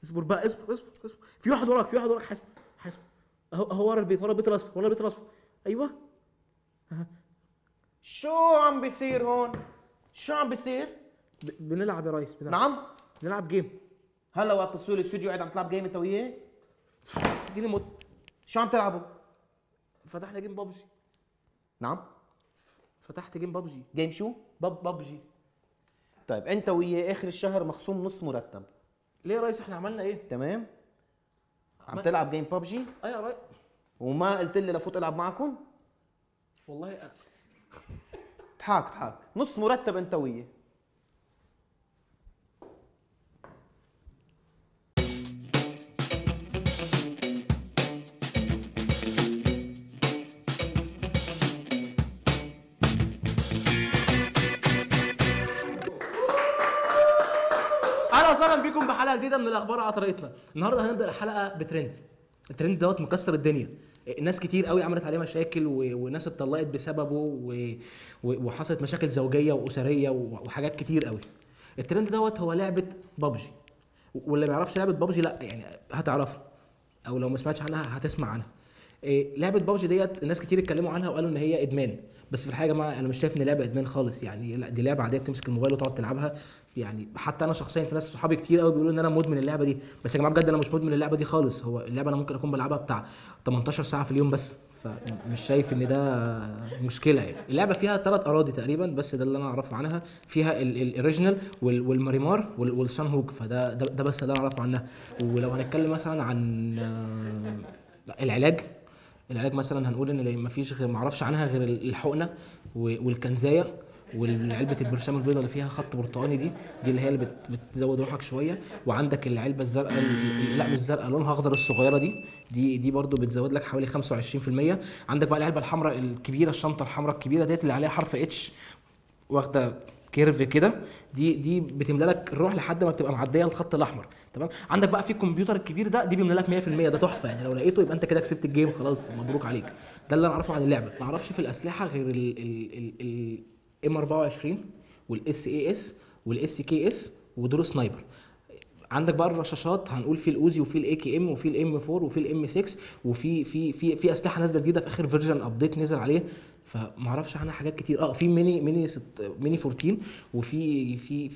اصبر بقى، اصبر. في واحد وراك، حاسب. اهو ورا البيت الاصفر. ايوه. شو عم بيصير هون؟ شو عم بيصير؟ بنلعب يا ريس، نعم؟ بنلعب جيم. هلا وقت تصوير الاستوديو قاعد عم تلعب جيم انت وياه؟ اديني موت. شو عم تلعبوا؟ فتحنا جيم بابجي. نعم؟ فتحت جيم بابجي. جيم شو؟ بابجي. طيب انت وياه اخر الشهر مخصوم نص مرتب. ليه يا ريس؟ احنا عملنا ايه؟ تمام؟ عم تلعب جيم بابجي؟ ايوه يا ريس. وما قلت لي لفوت العب معكم؟ والله اضحك نص مرتب انت وياه. اهلا وسهلا بيكم بحلقه جديده من الاخبار على طريقتنا. النهارده هنبدا الحلقه بترند. الترند دوت مكسر الدنيا. ناس كتير قوي عملت عليه مشاكل وناس اتطلقت بسببه وحصلت مشاكل زوجيه واسريه وحاجات كتير قوي. الترند دوت هو لعبه بابجي. واللي ما يعرفش لعبه بابجي لا يعني هتعرفها، او لو ما سمعتش عنها هتسمع عنها. لعبه بابجي ديت ناس كتير اتكلموا عنها وقالوا ان هي ادمان، بس في الحقيقه يا جماعه انا مش شايف ان لعبه ادمان خالص. يعني لا، دي لعبه عاديه بتمسك الموبايل وتقعد تلعبها. يعني حتى انا شخصيا في ناس صحابي كتير قوي بيقولوا ان انا مدمن اللعبه دي، بس يا جماعه بجد انا مش مدمن اللعبه دي خالص. هو اللعبه انا ممكن اكون بلعبها بتاع 18 ساعه في اليوم بس، فمش شايف ان ده مشكله. يعني اللعبه فيها 3 اراضي تقريبا، بس ده اللي انا اعرفه عنها. فيها الاوريجينال والماريمار والسان هوك، فده بس اللي انا اعرفه عنها. ولو هنتكلم مثلا عن العلاج مثلا هنقول ان مفيش غير، معرفش عنها غير الحقنه والكنزايه والعلبه البرشام البيضاء اللي فيها خط برتقاني دي اللي هي اللي بتزود روحك شويه. وعندك العلبه الزرقاء، لا مش زرقاء، لونها اخضر الصغيره دي برضو بتزود لك حوالي 25%. عندك بقى العلبه الحمراء الكبيره، الشنطه الحمراء الكبيره ديت اللي عليها حرف اتش واخده كيرف كده، دي بتملى لك الروح لحد ما بتبقى معديه الخط الاحمر. تمام. عندك بقى في الكمبيوتر الكبير ده، دي بيملى لك 100%. ده تحفه يعني، لو لقيته يبقى انت كده كسبت الجيم خلاص، مبروك عليك. ده اللي انا اعرفه عن اللعبه. ما اعرفش في الاسلحه غير ال ام 24 والاس اي اس والاس كي اس ودور سنايبر. عندك بقى الرشاشات هنقول في الاوزي وفي الاي كي ام وفي الام 4 وفي الام 6 وفي في اسلحه نازله جديده في اخر فيرجن ابديت نزل عليه، فما اعرفش عنها حاجات كتير. في ميني 14 وفي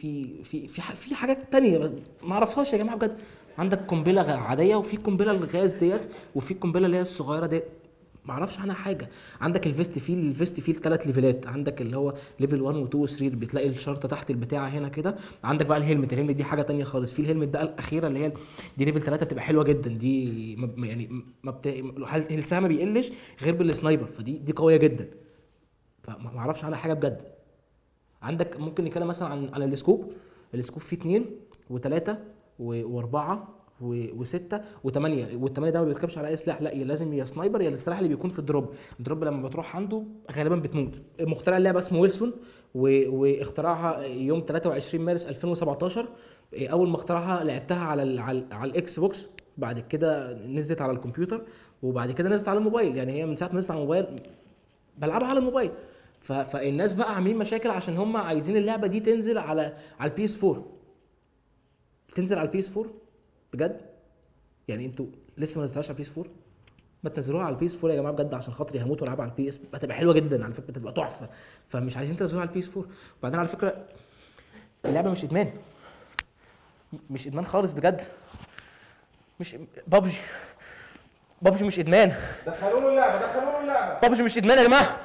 في حاجات تانية ما اعرفهاش يا جماعه بجد. عندك قنبله عاديه وفي قنبله الغاز ديت وفي القنبله اللي هي الصغيره ديت، ما اعرفش عنها حاجه. عندك الفيست فيل 3 ليفلات. عندك اللي هو ليفل 1 و 2 و 3 بتلاقي الشرطه تحت البتاعه هنا كده. عندك بقى الهلمت دي حاجه تانية خالص. في الهلمت بقى الاخيره اللي هي دي ليفل 3 بتبقى حلوه جدا. دي يعني هلسها ما بيقلش غير بالسنايبر، فدي قويه جدا. فما اعرفش عنها حاجه بجد. عندك ممكن نتكلم مثلا عن السكوب فيه 2 و3 و4 و6 و8. وال8 ده ما بيركبش على اي سلاح، لا لازم يا سنايبر يا السلاح اللي بيكون في الدروب لما بتروح عنده غالبا بتموت. مخترع اللعبه اسمه ويلسون واخترعها يوم 23 مارس 2017. اول ما اخترعها لعبتها على الاكس بوكس، بعد كده نزلت على الكمبيوتر، وبعد كده نزلت على الموبايل. يعني هي من ساعه ما نزلت على الموبايل بلعبها على الموبايل. فالناس بقى عاملين مشاكل عشان هم عايزين اللعبه دي تنزل على البي اس 4. تنزل على البي اس 4 بجد. يعني انتوا لسه ما نزلتوهاش على البي اس 4؟ ما تنزلوها على البي اس 4 يا جماعه بجد، عشان خاطري هموت والعبها على البي اس. هتبقى حلوه جدا على فكره، هتبقى تحفه. فمش عايزين تنزلوها على البي اس 4. وبعدين على فكره اللعبه مش ادمان، مش ادمان خالص بجد. مش بابجي مش ادمان. دخلوا له اللعبه. بابجي مش ادمان يا جماعه.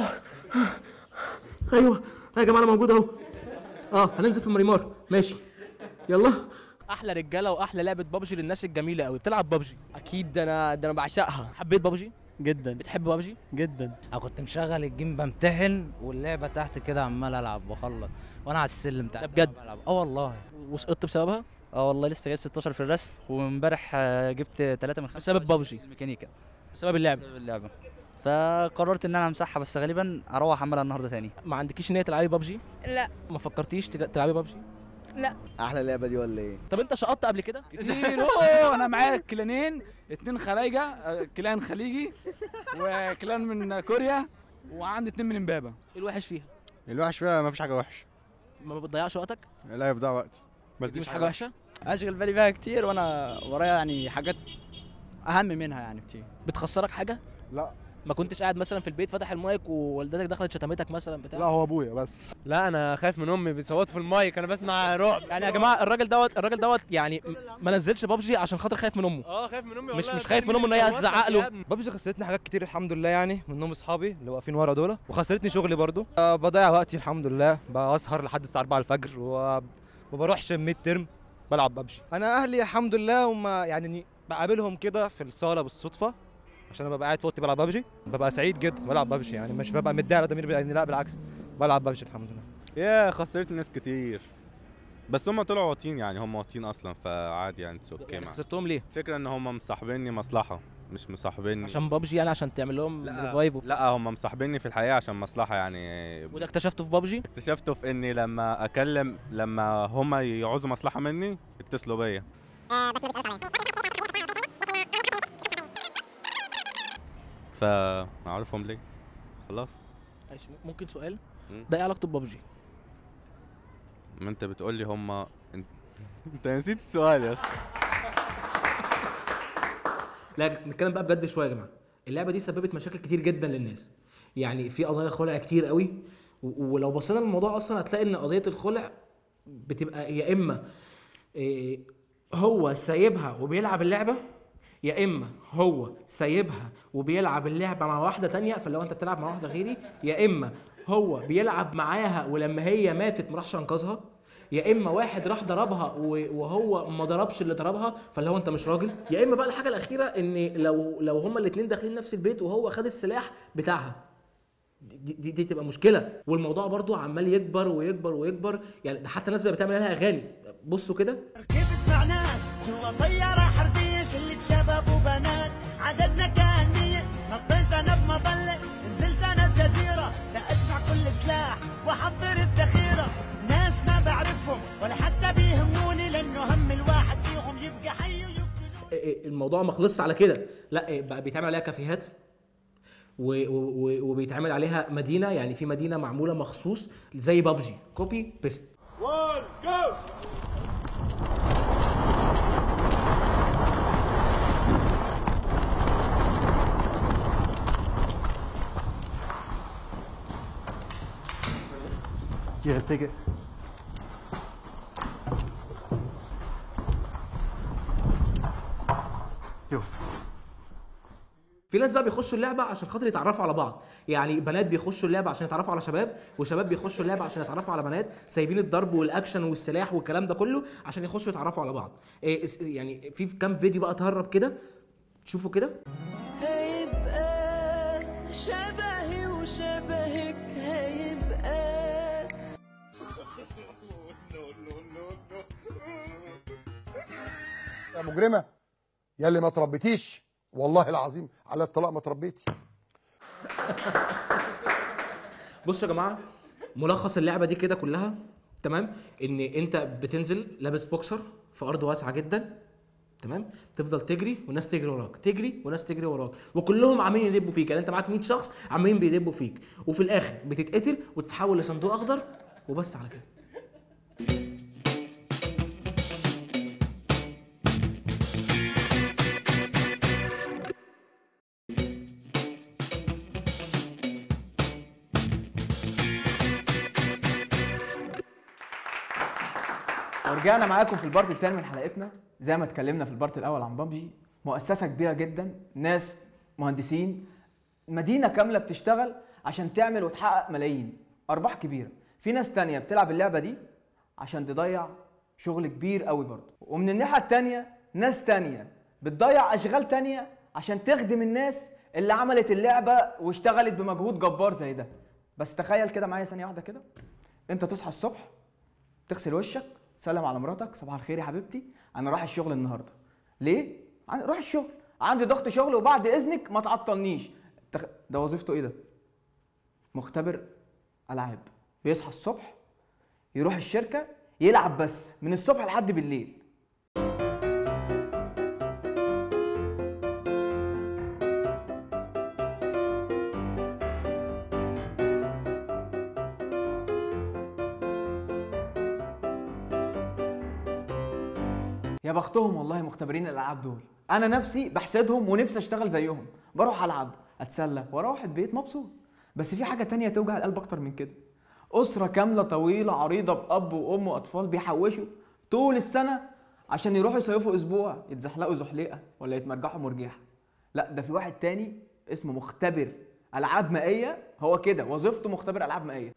ايوه يا جماعه انا موجود اهو. هننزل في المريمار ماشي. يلا. احلى رجاله واحلى لعبه بابجي للناس الجميله قوي. بتلعب بابجي اكيد. ده انا بعشقها. حبيت بابجي جدا. بتحب بابجي جدا. انا كنت مشغل الجيم بمتحن واللعبه تحت كده عمال العب واخلص وانا على السلم تحت. ده بجد؟ والله. وسقطت بسببها؟ والله لسه جايب 16 في الرسم، وامبارح جبت 3 من 5 بسبب بابجي؟ الميكانيكا. بسبب اللعبه؟ بسبب اللعبه. فقررت ان انا امسحها، بس غالبا اروح اعملها النهارده تاني. ما عندكيش نيه تلعبي بابجي؟ لا. ما فكرتيش تلعبي بابجي؟ لا. احلى لعبه دي ولا ايه؟ طب انت شقطت قبل كده؟ كتير. انا معايا كلانين، 2 خلايجه، كلان خليجي وكلان من كوريا، وعندي 2 من امبابه. ايه الوحش فيها؟ الوحش فيها ما فيش حاجه وحشه. ما بتضيعش وقتك؟ لا يضيع وقتي، بس دي مش حاجه وحشه. اشغل بالي بيها كتير وانا ورايا يعني حاجات اهم منها يعني كتير. بتخسرك حاجه؟ لا ما كنتش قاعد مثلا في البيت فاتح المايك ووالدتك دخلت شتمتك مثلا بتاع؟ لا هو ابويا بس. لا انا خايف من امي بيصوتوا في المايك، انا بسمع رعب. يعني يا جماعه الراجل دوت يعني ما نزلش بابجي عشان خاطر خايف من امه. خايف من امي مش خايف من امه ان هي هتزعق له. بابجي خسرتني حاجات كتير الحمد لله، يعني منهم اصحابي اللي واقفين ورا دول، وخسرتني شغلي برضو. بضيع وقتي الحمد لله، بسهر لحد الساعه 4 الفجر وما بروحش الميد ترم بلعب بابجي. انا اهلي الحمد لله وما يعني بقابلهم كده في الصاله بالصدفه عشان انا ببقى قاعد في اوضتي بلعب بابجي، ببقى سعيد جدا بلعب بابجي، يعني مش ببقى متضايق على ضميري يعني، لا بالعكس بلعب بابجي الحمد لله. خسرت ناس كتير بس هم طلعوا واطيين، يعني هم واطيين اصلا فعادي يعني اوكي يعني معاهم. خسرتهم ليه؟ الفكره ان هم مصاحبيني مصلحه مش مصاحبيني عشان بابجي يعني عشان تعمل لهم ريفايف؟ لا هم مصاحبيني في الحقيقه عشان مصلحه يعني. وده اكتشفته في بابجي؟ اكتشفته في اني لما هم يعوزوا مصلحه مني اتصلوا بيا. فاعرفهم ليه خلاص. ممكن سؤال؟ ده ايه علاقته ببابجي؟ ما انت بتقول لي هم انت نسيت السؤال يا اسطى. لا نتكلم بقى بجد شويه يا جماعه. اللعبه دي سببت مشاكل كتير جدا للناس، يعني في قضايا خلع كتير قوي، ولو بصينا للموضوع اصلا هتلاقي ان قضيه الخلع بتبقى يا اما هو سايبها وبيلعب اللعبه، يا اما هو سايبها وبيلعب اللعبه مع واحده تانية، فلو انت بتلعب مع واحده غيري، يا اما هو بيلعب معاها ولما هي ماتت ما راحش انقذها، يا اما واحد راح ضربها وهو ما ضربش اللي ضربها فاللي هو انت مش راجل، يا اما بقى الحاجه الاخيره ان لو هما الاثنين داخلين نفس البيت وهو خد السلاح بتاعها، دي تبقى مشكله. والموضوع برضو عمال يكبر ويكبر ويكبر، يعني ده حتى ناس بقى بتعمل لها اغاني. بصوا كده، ركبت مع ناس جوا طياره حربيه شله شباب وبنات، عددنا كان 100، نطيت انا بمظله، نزلت انا بجزيره لاسمع كل سلاح واحضر الذخيره، ناس ما بعرفهم ولا حتى بيهموني لانه هم الواحد فيهم يبقى حي ويقتلون. الموضوع ما خلصش على كده، لا بقى بيتعمل عليها كافيهات وبيتعمل عليها مدينه، يعني في مدينه معموله مخصوص زي بابجي كوبي بيست. 1 جو. Yeah, take it. Yo. في ناس بقى بيخشوا اللعبه عشان خاطر يتعرفوا على بعض، يعني بنات بيخشوا اللعبه عشان يتعرفوا على شباب، وشباب بيخشوا اللعبه عشان يتعرفوا على بنات، سايبين الضرب والاكشن والسلاح والكلام ده كله عشان يخشوا يتعرفوا على بعض. يعني في كام فيديو بقى تهرب كده، تشوفوا كده. هيبقى شبهي وشبهك هيبقى. يا مجرمه يا اللي ما تربيتيش، والله العظيم على الطلاق ما تربيتي. بصوا يا جماعه، ملخص اللعبه دي كده كلها تمام، ان انت بتنزل لابس بوكسر في ارض واسعه جدا تمام، تفضل تجري والناس تجري وراك، تجري والناس تجري وراك، وكلهم عمالين يدبوا فيك، يعني انت معاك 100 شخص عمالين بيدبوا فيك، وفي الاخر بتتقتل وتتحول لصندوق اخضر وبس على كده. ورجعنا معاكم في البارت الثاني من حلقتنا. زي ما اتكلمنا في البارت الاول عن بابجي، مؤسسه كبيره جدا، ناس مهندسين، مدينه كامله بتشتغل عشان تعمل وتحقق ملايين ارباح كبيره. في ناس تانية بتلعب اللعبه دي عشان تضيع شغل كبير قوي برضه، ومن الناحيه التانية ناس تانية بتضيع اشغال تانية عشان تخدم الناس اللي عملت اللعبه واشتغلت بمجهود جبار زي ده. بس تخيل كده معايا ثانيه واحده كده، انت تصحى الصبح تغسل وشك، سلم على مراتك، صباح الخير يا حبيبتي انا رايح الشغل النهارده. ليه؟ روح الشغل، عندي ضغط شغل وبعد اذنك ما تعطلنيش. ده وظيفته ايه ده؟ مختبر العاب، بيصحى الصبح يروح الشركه يلعب بس من الصبح لحد بالليل. يا بختهم والله مختبرين الالعاب دول. انا نفسي بحسدهم ونفسي اشتغل زيهم، بروح العب اتسلى واروح البيت مبسوط. بس في حاجه تانية توجع القلب اكتر من كده، اسره كامله طويله عريضه باب وام واطفال بيحوشوا طول السنه عشان يروحوا يصيفوا اسبوع، يتزحلقوا زحليقه ولا يتمرجحوا مرجيحه. لا ده في واحد تاني اسمه مختبر العاب مائيه، هو كده وظيفته مختبر العاب مائيه.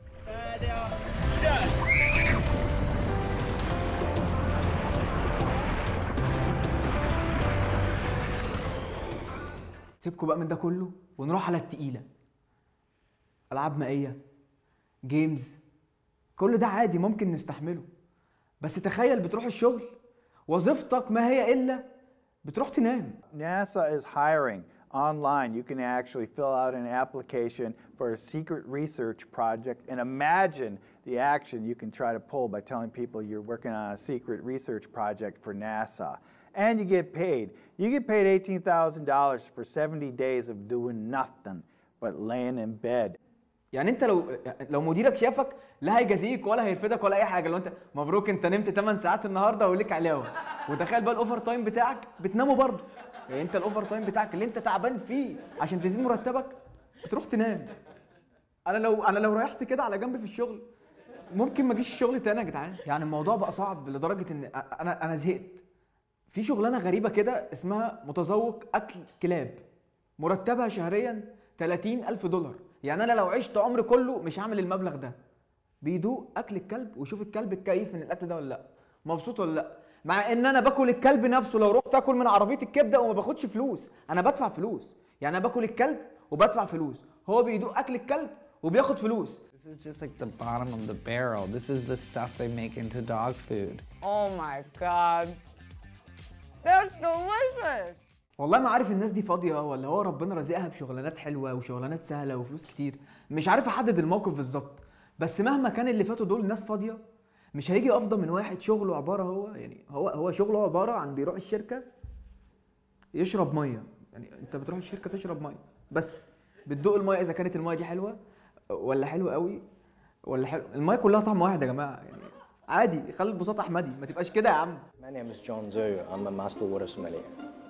سيبكوا بقى من ده كله ونروح على التقيله. العاب مائيه، جيمز، كل ده عادي ممكن نستحمله. بس تخيل بتروح الشغل وظيفتك ما هي الا بتروح تنام. NASA is hiring online. You can actually fill out an application for a secret research project, and imagine the action you can try to pull by telling people you're working on a secret research project for NASA. And you get paid. You get paid $18,000 for 70 days of doing nothing but laying in bed. يعني انت لو مديرك شافك لا هيجازيك ولا هيرفدك ولا اي حاجه، لو انت مبروك انت نمت 8 ساعات النهارده وليك علاوه. وتخيل بقى الاوفر تايم بتاعك بتنامه برضه. يعني انت الاوفر تايم بتاعك اللي انت تعبان فيه عشان تزيد مرتبك بتروح تنام. انا لو ريحت كده على جنب في الشغل ممكن ما اجيش الشغل تاني يا جدعان. يعني الموضوع بقى صعب لدرجه ان انا زهقت. في شغلانه غريبه كده اسمها متذوق اكل كلاب، مرتبها شهريا $30,000. يعني انا لو عشت عمري كله مش هعمل المبلغ ده. بيدوق اكل الكلب ويشوف الكلب اتكيف من الاكل ده ولا لا، مبسوط ولا لا، مع ان انا باكل الكلب نفسه. لو رحت اكل من عربيه الكبده وما باخدش فلوس، انا بدفع فلوس. يعني انا باكل الكلب وبدفع فلوس، هو بيدوق اكل الكلب وبياخد فلوس. This is just like the bottom of the barrel. This is the stuff they make into dog food. Oh my god. That's delicious. والله ما عارف الناس دي فاضيه ولا هو ربنا رزقها بشغلانات حلوه وشغلانات سهله وفلوس كتير. مش عارف احدد الموقف بالظبط، بس مهما كان اللي فاتوا دول ناس فاضيه مش هيجي افضل من واحد شغله عباره هو شغله عباره عن بيروح الشركه يشرب ميه. يعني انت بتروح الشركه تشرب ميه بس بتدوق الميه اذا كانت الميه دي حلوه ولا حلوه قوي ولا حلو. الميه كلها طعم واحد يا جماعه. يعني عادي خلي البساطه احمدي، ما تبقاش كده يا عم. My name is John Zhu. I'm a master water sommelier.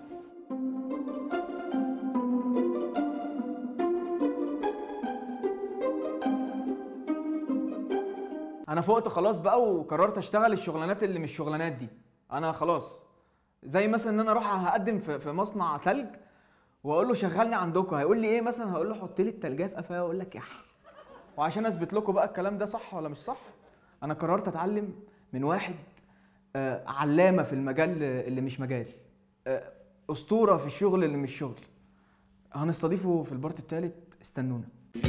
انا فقت خلاص بقى وقررت اشتغل الشغلانات اللي مش شغلانات دي. انا خلاص زي مثلا ان انا اروح هقدم في مصنع ثلج واقول له شغلني عندكم، هيقول لي ايه مثلا؟ هقول له حط لي الثلجيه في قفايا واقول لك يح. وعشان اثبت لكم بقى الكلام ده صح ولا مش صح، انا قررت اتعلم من واحد علامه في المجال اللي مش مجالي، اسطوره في الشغل اللي مش شغل. هنستضيفه في البارت الثالث، استنونا.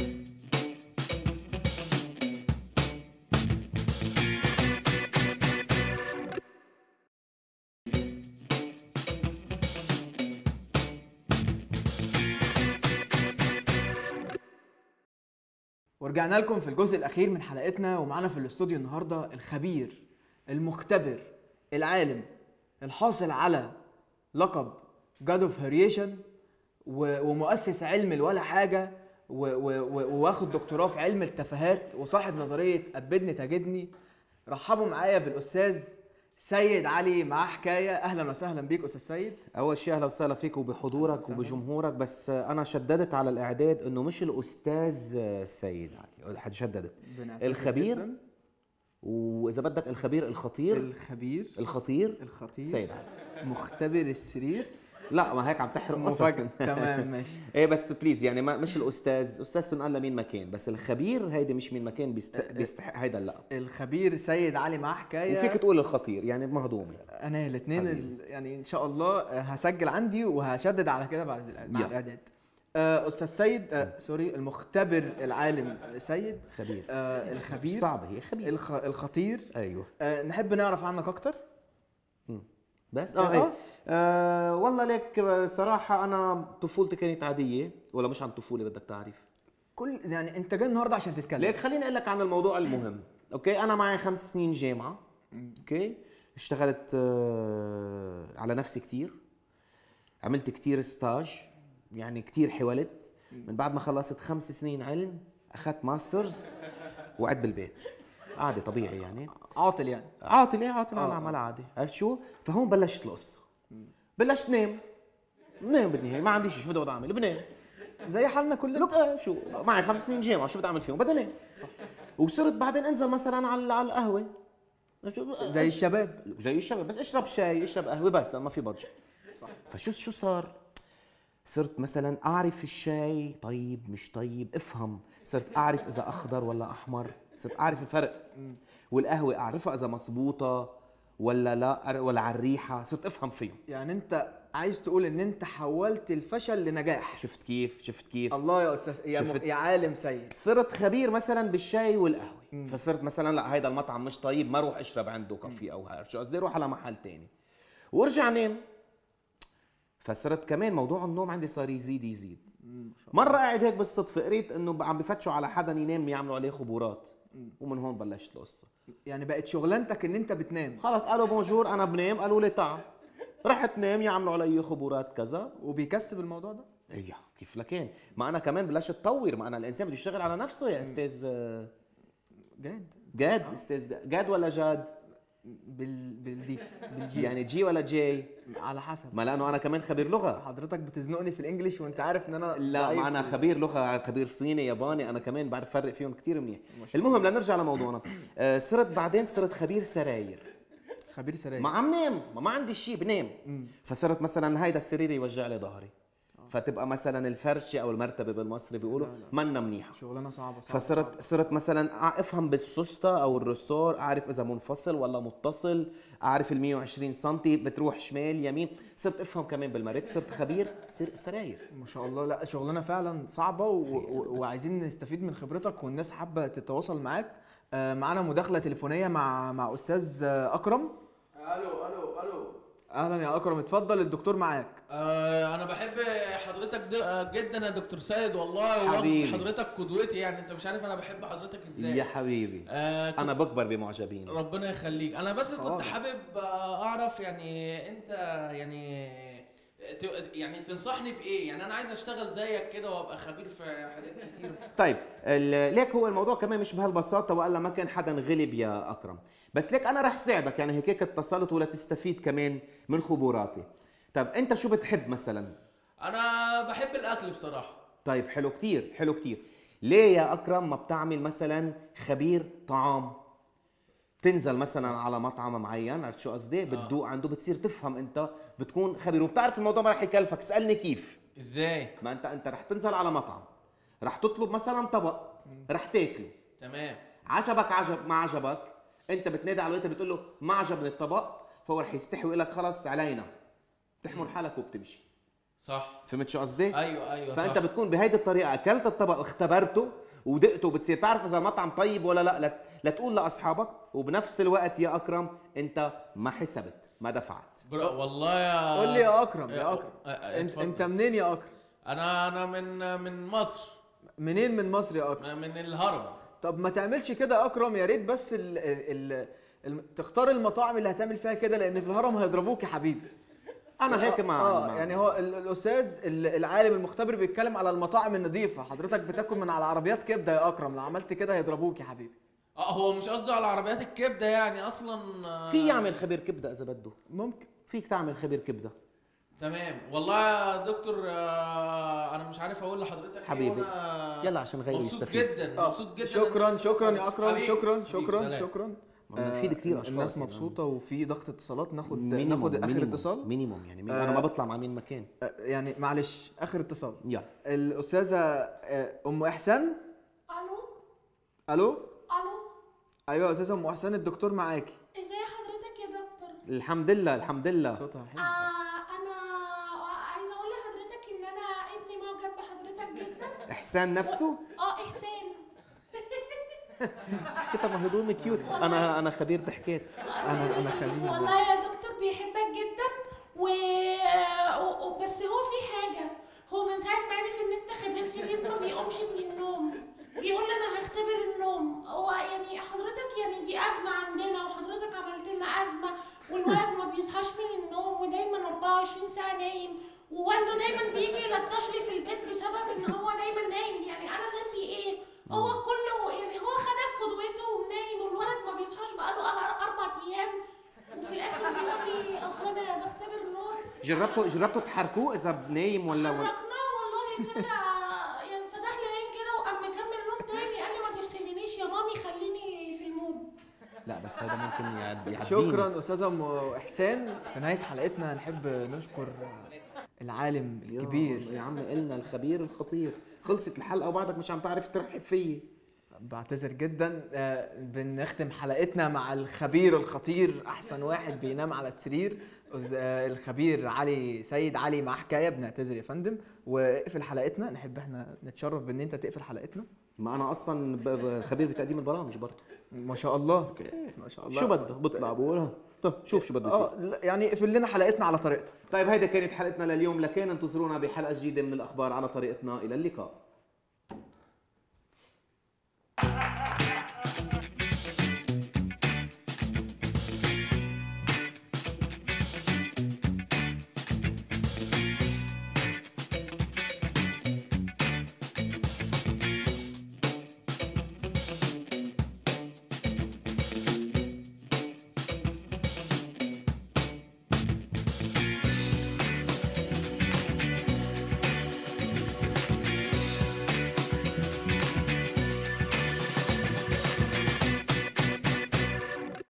ورجعنا لكم في الجزء الاخير من حلقتنا، ومعانا في الاستوديو النهارده الخبير المختبر العالم الحاصل على لقب جاد اوف هريشن ومؤسس علم الولا حاجه وواخد دكتوراه في علم التفاهات وصاحب نظريه ابدني تجدني. رحبوا معايا بالاستاذ سيد علي معاه حكايه. اهلا وسهلا بيك استاذ سيد. اول شيء اهلا وسهلا فيك وبحضورك وبجمهورك. بس انا شددت على الاعداد انه مش الاستاذ سيد علي، حد شددت الخبير جداً. واذا بدك الخبير الخطير سيد علي مختبر السرير. لا ما هيك عم تحرق مفاجأة. تمام ماشي. ايه بس بليز يعني مش استاذ بنقال لمين مكان، بس الخبير هيدي مش مين مكان بيستحق هيدا اللقب. الخبير سيد علي معاه حكايه، وفيك تقول الخطير يعني مهضومه. انا الاثنين يعني ان شاء الله هسجل عندي وهشدد على كده بعد مع الاعداد. استاذ سيد سوري، المختبر العالم سيد خبير. الخبير صعبه هي خبير. الخطير. ايوه. نحب نعرف عنك اكتر. بس والله ليك صراحة أنا طفولتي كانت عادية، ولا مش عن طفولة بدك تعرف؟ يعني أنت جاي النهاردة عشان تتكلم. ليك خليني أقول لك عن الموضوع المهم. أوكي أنا معي 5 سنين جامعة. أوكي اشتغلت على نفسي كتير، عملت كتير ستاج، يعني كتير حولت. من بعد ما خلصت 5 سنين علم أخذت ماسترز وقعدت بالبيت. عادي طبيعي يعني، عاطل يعني، عاطل على العمل عادي، عرفت شو؟ فهون بلشت القصه، بلشت نام بدي، ما عنديش شو بدي اعمل، بنام زي حالنا كلنا. لك شو معي 5 سنين جامعه، شو بدي اعمل فيهم؟ بدي انام. صح. وصرت بعدين انزل مثلا على القهوه زي الشباب، بس اشرب شاي اشرب قهوه بس ما في بضج. صح. فشو صار؟ صرت مثلا اعرف الشاي طيب مش طيب، افهم، صرت اعرف اذا اخضر ولا احمر، صرت اعرف الفرق. والقهوه اعرفها اذا مزبوطه ولا لا ولا على الريحه، صرت افهم فيهم. يعني انت عايز تقول ان انت حولت الفشل لنجاح. شفت كيف الله يا استاذ يا عالم سيد. صرت خبير مثلا بالشاي والقهوه. فصرت مثلا لا هيدا المطعم مش طيب، ما اروح اشرب عنده كافي او عارف شو قصدي، اروح على محل تاني وارجع نام. فصرت كمان موضوع النوم عندي صار يزيد. مره قاعد هيك بالصدفه قريت انه عم بفتشوا على حدا ينام يعملوا عليه خبورات، ومن هون بلشت القصه. يعني بقت شغلانتك ان انت بتنام؟ خلص قالوا بونجور انا بنام، قالوا لي تعال، رحت نام يعملوا علي خبورات كذا. وبيكسب الموضوع ده؟ ايه كيف لكان، ما انا كمان بلشت اتطور، ما انا الانسان بده يشتغل على نفسه يا استاذ. جاد استاذ جاد ولا جاد؟ بالجي يعني جي ولا جي؟ على حسب، ما لانه انا كمان خبير لغه. حضرتك بتزنقني في الانجليش وانت عارف ان انا لا، ما انا خبير لغه، خبير صيني ياباني، انا كمان بعرف افرق فيهم كثير منيح. المهم لنرجع لموضوعنا. صرت خبير سراير. ما عم نام، ما عندي شيء بنام. فصرت مثلا هيدا السرير يوجع لي ظهري، فتبقى مثلا الفرشه او المرتبه بالمصري بيقولوا منا منيحه، شغلانه صعبه. فصرت مثلا افهم بالسوسته او الرسور، اعرف اذا منفصل ولا متصل، اعرف ال 120 سم بتروح شمال يمين، صرت افهم كمان بالمرت، صرت خبير سراير. ما شاء الله. لا شغلانه فعلا صعبه وعايزين نستفيد من خبرتك، والناس حابه تتواصل معاك. معانا مداخله تليفونيه مع استاذ اكرم. الو. اهلا يا اكرم، اتفضل الدكتور معاك. انا بحب حضرتك جدا يا دكتور سيد، والله حضرتك قدوتي، يعني انت مش عارف انا بحب حضرتك ازاي يا حبيبي. انا بكبر بمعجبين. ربنا يخليك. انا بس كنت حابب اعرف يعني انت يعني تنصحني بايه؟ يعني انا عايز اشتغل زيك كده وابقى خبير في حاجات كتير. طيب ليك هو الموضوع كمان مش بهالبساطه، والا ما كان حدا غلب يا اكرم، بس ليك انا رح ساعدك، يعني هيك اتصلت ولا تستفيد كمان من خبراتي. طيب انت شو بتحب مثلا؟ انا بحب الاكل بصراحه. طيب حلو كتير. ليه يا اكرم ما بتعمل مثلا خبير طعام؟ تنزل مثلا على مطعم معين، عرفت شو قصدي؟ بتدوق عنده، بتصير تفهم، انت بتكون خبير وبتعرف الموضوع ما رح يكلفك. اسالني كيف؟ ازاي؟ ما انت رح تنزل على مطعم، رح تطلب مثلا طبق، رح تاكله، تمام، عجبك ما عجبك، انت بتنادي على الويتر بتقول له ما عجبني الطبق، فهو رح يستحي ويقول لك خلص علينا، بتحمل حالك وبتمشي. صح. فهمت شو قصدي؟ ايوه فانت صح. بتكون بهيدي الطريقه اكلت الطبق واختبرته ودقته، وبتصير تعرف اذا المطعم طيب ولا لا، لا تقول لاصحابك، وبنفس الوقت يا اكرم انت ما حسبت، ما دفعت. والله يا قول لي يا اكرم. انت منين يا اكرم؟ انا من مصر. منين من مصر يا اكرم؟ من الهرم. طب ما تعملش كده يا اكرم، يا ريت بس تختار المطاعم اللي هتعمل فيها كده، لان في الهرم هيضربوك يا حبيبي. انا هيك يعني هو الاستاذ العالم المختبر بيتكلم على المطاعم النظيفه، حضرتك بتاكل من على عربيات كبده يا اكرم، لو عملت كده هيضربوك يا حبيبي. هو مش قصده على عربيات الكبده يعني اصلا. في يعمل خبير كبده اذا بده، ممكن فيك تعمل خبير كبده. تمام. والله يا دكتور انا مش عارف اقول لحضرتك حبيبي يلا عشان غيره يستفيد. مبسوط جدا. شكرا يا اكرم. شكرا. بنفيد كثير اشخاص، الناس مبسوطه وفي ضغط اتصالات. ناخد اخر اتصال. مينيموم يعني انا ما بطلع مع مين مكان يعني معلش اخر اتصال. يلا. الاستاذه ام احسان. الو. ايوه يا استاذه ام احسان، الدكتور معاكي. ازاي حضرتك يا دكتور؟ الحمد لله. صوتها حلو. انا عايزه اقول لحضرتك ان انا ابني معجب بحضرتك جدا. احسان نفسه؟ احسان. كده ما هدومي كيوت. انا خبير ضحكات. انا خبير والله يا دكتور بيحبك جدا بس هو في حاجه، هو من ساعه ما عرف ان انت خبير سرير ما بيقومش من النوم، بيقول انا هختبر النوم. هو يعني حضرتك يعني دي ازمه عندنا، وحضرتك عملت لنا ازمه، والولد ما بيصحاش من النوم ودايما 24 ساعه نايم، ووالده دايما بيجي يلطش لي في البيت بسبب ان هو دايما نايم. يعني انا ذنبي ايه؟ هو كله يعني هو خدك قدوته بيته ونايم والولد ما بيصحاش بقاله 4 ايام، وفي الاخر بيقول لي اصل انا بختبر النوم. جربتوا تحركوه اذا نايم ولا حركناه والله طلع يعني فتح لي عين كده وقام مكمل نوم تاني، قال لي ما ترسلينيش يا مامي خليني في المود. لا بس هذا ممكن يعديني. شكرا استاذه ام احسان. في نهايه حلقتنا نحب نشكر العالم الكبير. يا عم قلنا الخبير الخطير. خلصت الحلقه وبعدك مش عم تعرف ترحب فيي. بعتذر جدا. بنختم حلقتنا مع الخبير الخطير، احسن واحد بينام على السرير، الخبير علي سيد. علي مع حكايه. بنعتذر يا فندم واقفل حلقتنا. نحب احنا نتشرف بان انت تقفل حلقتنا. ما انا اصلا خبير بتقديم البرامج برضه. ما شاء الله. ما شاء الله. شو بده بطلع بقول طب شوف شو بده يصير. يعني اقفل لنا حلقتنا على طريقتها. طيب هيدا كانت حلقتنا لليوم، لكن انتظرونا بحلقه جديده من الاخبار على طريقتنا. الى اللقاء.